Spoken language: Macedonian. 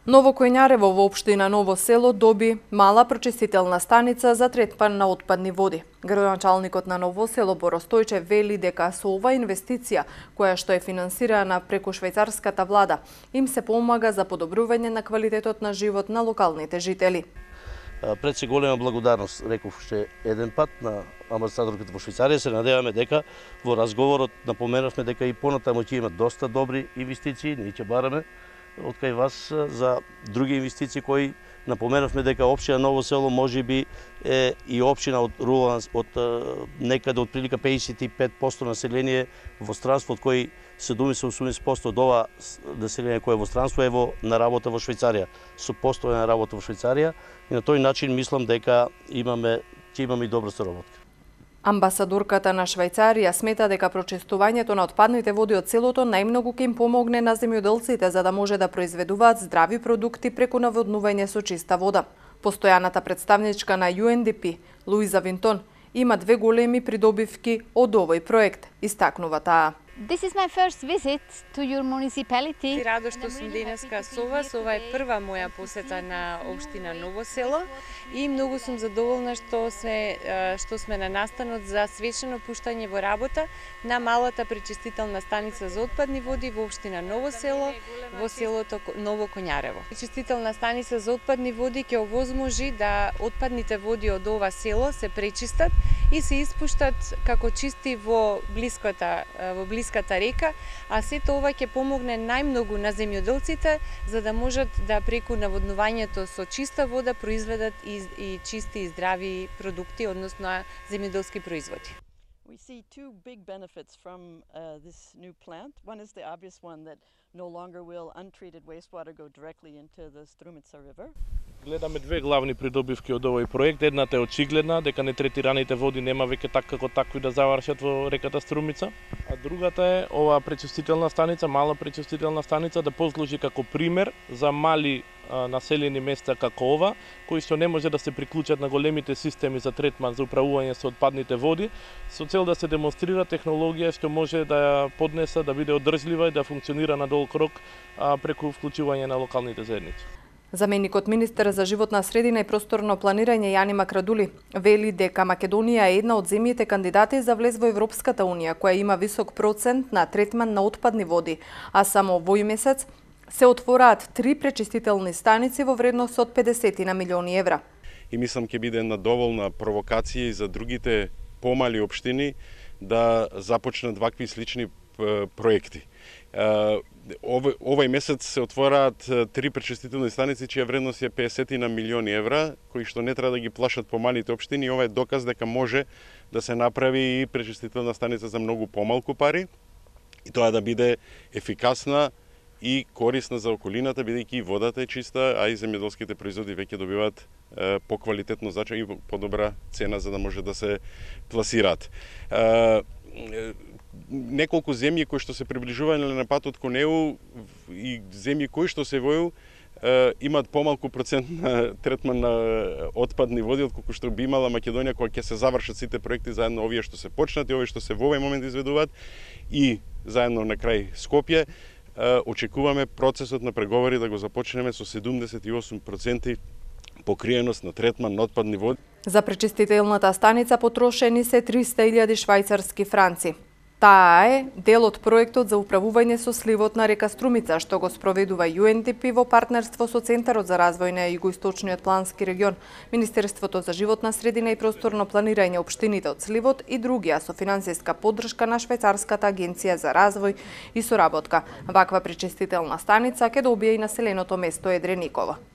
Ново Коњарево во општина Ново село доби мала прочистителна станица за третман на отпадни води. Градоначалникот на Ново село Боро Стојчев вели дека со ова инвестиција, која што е финансирана преку швајцарската влада, им се помага за подобрување на квалитетот на живот на локалните жители. Пред се голема благодарност, реков уште еден пат, на амбасадорката во Швајцарија. Се надеваме дека во разговорот напоменавме дека и понатаму ќе имат доста добри инвестиции, ние ќе бараме од кај вас за други инвестиции кои напоменавме дека општина Ново село можеби е и општина од рурална, од некаде од прилика 55% население во странство, од кои 70-80% од ова население кое е во странство е на работа во Швајцарија, со постојана работа во Швајцарија, и на тој начин мислам дека ќе имаме и добра соработка. Амбасадорката на Швајцарија смета дека прочистувањето на отпадните води од селото најмногу ќе им помогне на земјоделците за да може да произведуваат здрави продукти преку наводнување со чиста вода. Постојаната представничка на UNDP, Луиза Винтон, има две големи придобивки од овој проект, истакнува таа. This is my first visit to your municipality. Радо што сум денеска со вас. Ова е прва моја посета на општина Ново село и многу сум задоволна што сме на настанот за свечено пуштање во работа на малата пречистителна станица за отпадни води во општина Ново село, во селото Ново Коњарево. Пречистителна станица за отпадни води ќе овозможи да отпадните води од ова село се пречистат и се испуштат како чисти во блиската река, а сето ова ќе помогне најмногу на земјоделците за да можат да преку наводнувањето со чиста вода произведат и чисти и здрави продукти, односно земјоделски производи. We see two big benefits from this new plant. One is the obvious one that no longer will untreated wastewater go directly into the Strumica River. Гледаме две главни придобивки од овој проект. Едната е очигледна, дека нетретираните води нема веќе како такви да завршат во реката Струмица, а другата е ова пречистителна станица, мала пречистителна станица да послужи како пример за мали населени места како ова, кои што не може да се приклучат на големите системи за третман за управување со отпадните води, со цел да се демонстрира технологија што може да ја поднесе, да биде одржлива и да функционира на долг рок преку вклучување на локалните заедници. Заменикот министер за животна средина и просторно планирање Јани Макрадули вели дека Македонија е една од земјите кандидати за влез во Европската унија, која има висок процент на третман на отпадни води, а само овој месец се отвораат 3 пречистителни станици во вредност од 50 на милиони евра. И мислам ќе биде една доволна провокација за другите помали општини да започнат вакви слични проекти. Овој месец се отвораат 3 пречистителни станици чија вредност е 50 на милиони евра, кои што не треба да ги плашат помалите општини. Ова е доказ дека може да се направи и пречистителна станица за многу помалку пари и тоа да биде ефикасна и корисна за околината, бидејќи и водата е чиста, а и земјоделските производи веќе добиваат поквалитетно значење и подобра цена за да може да се пласираат. Неколку земји кои што се приближуваат на патот кон ЕУ и земји кои што се во ЕУ имаат помалку процент на третман на отпадни води отколку што би имала Македонија кога ќе се завршат сите проекти заедно овие што се почнати, овие што се во овој момент изведуваат и заедно на крај Скопје. Очекуваме процесот на преговори да го започнеме со 78% покриеност на третман на отпадни води. За пречистителната станица потрошени се 300.000 швајцарски франци. Таа е дел од проектот за управување со сливот на река Струмица, што го спроведува UNDP во партнерство со Центарот за развој на Југоисточниот плански регион, Министерството за животна средина и просторно планирање, општините од сливот и другија со финансиска поддршка на Швајцарската агенција за развој и соработка. Ваква пречистителна станица ќе добие и населеното место Едрениково.